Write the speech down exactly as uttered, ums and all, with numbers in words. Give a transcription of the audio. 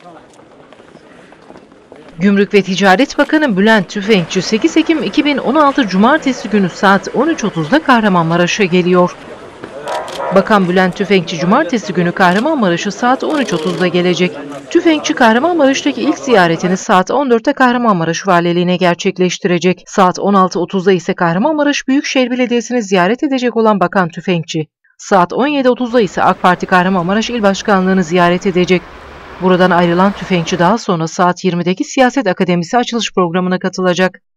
Gümrük ve Ticaret Bakanı Bülent Tüfekçi sekiz Ekim iki bin on altı Cumartesi günü saat on üç otuzda Kahramanmaraş'a geliyor. Bakan Bülent Tüfekçi Cumartesi günü Kahramanmaraş'a saat on üç otuzda gelecek. Tüfekçi Kahramanmaraş'taki ilk ziyaretini saat on dörtte Kahramanmaraş Valiliğine gerçekleştirecek. Saat on altı otuzda ise Kahramanmaraş Büyükşehir Belediyesi'ni ziyaret edecek olan Bakan Tüfekçi, saat on yedi otuzda ise AK Parti Kahramanmaraş İl Başkanlığı'nı ziyaret edecek. Buradan ayrılan Tüfekçi daha sonra saat yirmideki Siyaset Akademisi açılış programına katılacak.